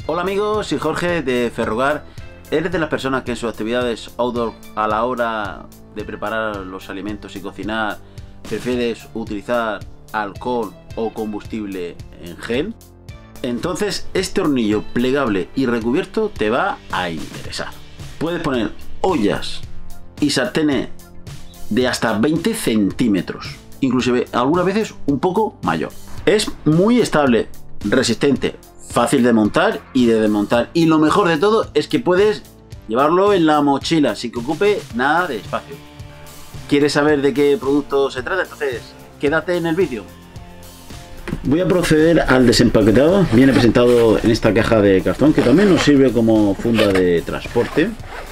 Hola amigos, soy Jorge de Ferrogar. ¿Eres de las personas que en sus actividades outdoor a la hora de preparar los alimentos y cocinar prefieres utilizar alcohol o combustible en gel? Entonces este hornillo plegable y recubierto te va a interesar. Puedes poner ollas y sartenes de hasta 20 centímetros, inclusive algunas veces un poco mayor. Es muy estable, resistente, fácil de montar y de desmontar, y lo mejor de todo es que puedes llevarlo en la mochila sin que ocupe nada de espacio. ¿Quieres saber de qué producto se trata? Entonces quédate en el vídeo. Voy a proceder al desempaquetado. Viene presentado en esta caja de cartón que también nos sirve como funda de transporte.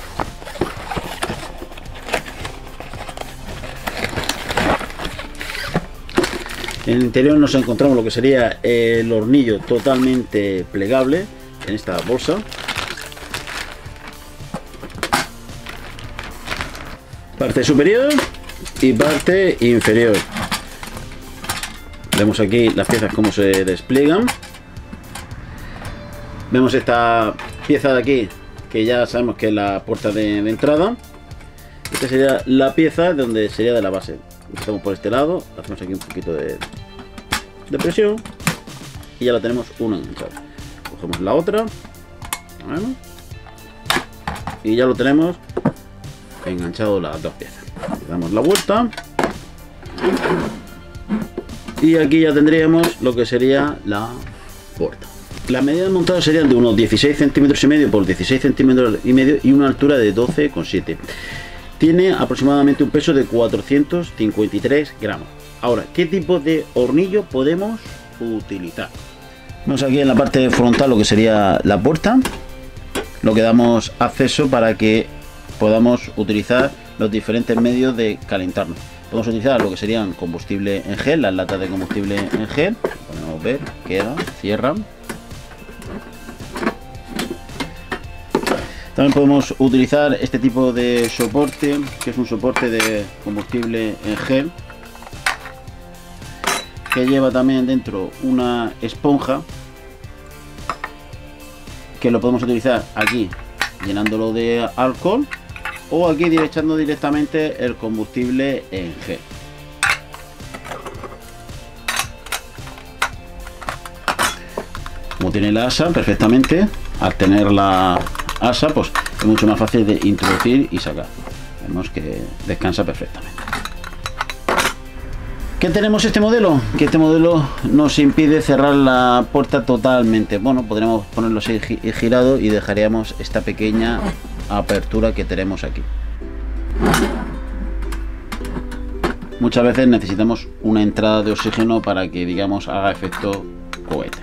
En el interior nos encontramos lo que sería el hornillo totalmente plegable en esta bolsa. Parte superior y parte inferior. Vemos aquí las piezas cómo se despliegan. Vemos esta pieza de aquí que ya sabemos que es la puerta de entrada. Esta sería la pieza donde sería de la base. Empezamos por este lado, hacemos aquí un poquito de presión y ya la tenemos una enganchada. Cogemos la otra y ya lo tenemos enganchado las dos piezas. Le damos la vuelta y aquí ya tendríamos lo que sería la puerta. Las medidas montadas serían de unos 16 centímetros y medio por 16 centímetros y medio y una altura de 12,7. Tiene aproximadamente un peso de 453 gramos. Ahora, ¿qué tipo de hornillo podemos utilizar? Vemos aquí en la parte frontal lo que sería la puerta, lo que damos acceso para que podamos utilizar los diferentes medios de calentarnos. Podemos utilizar lo que serían combustible en gel, las latas de combustible en gel. Podemos ver, queda, cierran. También podemos utilizar este tipo de soporte, que es un soporte de combustible en gel, que lleva también dentro una esponja, que lo podemos utilizar aquí llenándolo de alcohol o aquí echando directamente el combustible en gel. Como tiene la asa perfectamente, al tener la asa pues es mucho más fácil de introducir y sacar. Vemos que descansa perfectamente. ¿Qué tenemos este modelo? Que este modelo nos impide cerrar la puerta totalmente. Bueno, podríamos ponerlo así girado y dejaríamos esta pequeña apertura que tenemos aquí. Muchas veces necesitamos una entrada de oxígeno para que, digamos, haga efecto cohete.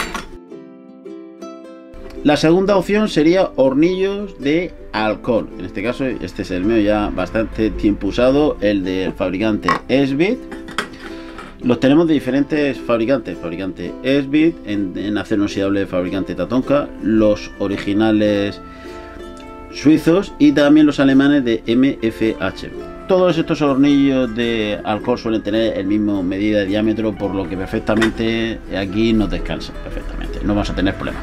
La segunda opción sería hornillos de alcohol. En este caso, este es el mío ya bastante tiempo usado, el del fabricante Esbit. Los tenemos de diferentes fabricantes. Fabricante Esbit, en acero inoxidable fabricante Tatonka, los originales suizos y también los alemanes de MFH. Todos estos hornillos de alcohol suelen tener el mismo medida de diámetro, por lo que perfectamente aquí nos descansa perfectamente, no vamos a tener problemas.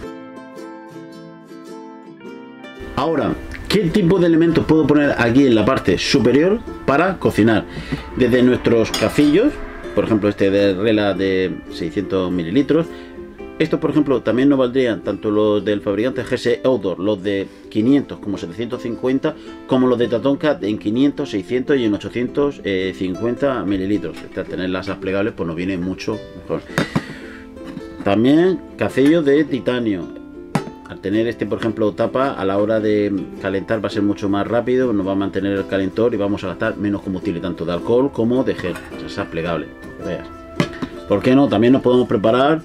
Ahora, ¿qué tipo de elementos puedo poner aquí en la parte superior para cocinar? Desde nuestros cacillos, por ejemplo este de Rela de 600 mililitros. Estos, por ejemplo, también nos valdrían tanto los del fabricante GS Outdoor, los de 500 como 750, como los de Tatonka en 500, 600 y en 850 mililitros. Al tener las asas plegables pues nos viene mucho mejor. También cacillos de titanio. Al tener este, por ejemplo, tapa, a la hora de calentar va a ser mucho más rápido, nos va a mantener el calentor y vamos a gastar menos combustible, tanto de alcohol como de gel. Esa es plegable, que veas. ¿Por qué no? También nos podemos preparar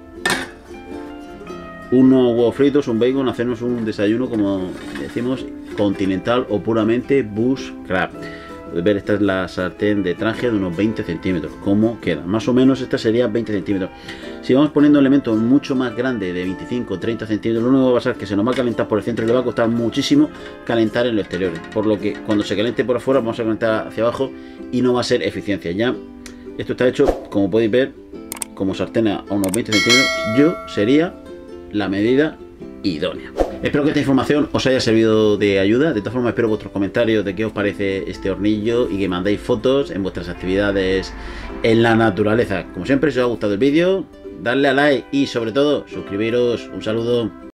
unos huevos fritos, un bacon, hacernos un desayuno, como decimos, continental o puramente bushcraft. Podéis ver, esta es la sartén de Trangia de unos 20 centímetros. ¿Cómo queda? Más o menos esta sería 20 centímetros. Si vamos poniendo elementos mucho más grandes, de 25 30 centímetros, lo único que va a pasar es que se nos va a calentar por el centro y le va a costar muchísimo calentar en los exteriores. Por lo que cuando se caliente por afuera, vamos a calentar hacia abajo y no va a ser eficiencia. Ya esto está hecho, como podéis ver, como sartén a unos 20 centímetros. Yo sería la medida idónea. Espero que esta información os haya servido de ayuda. De todas formas, espero vuestros comentarios de qué os parece este hornillo y que mandéis fotos en vuestras actividades en la naturaleza. Como siempre, si os ha gustado el vídeo, dadle a like y sobre todo suscribiros. Un saludo.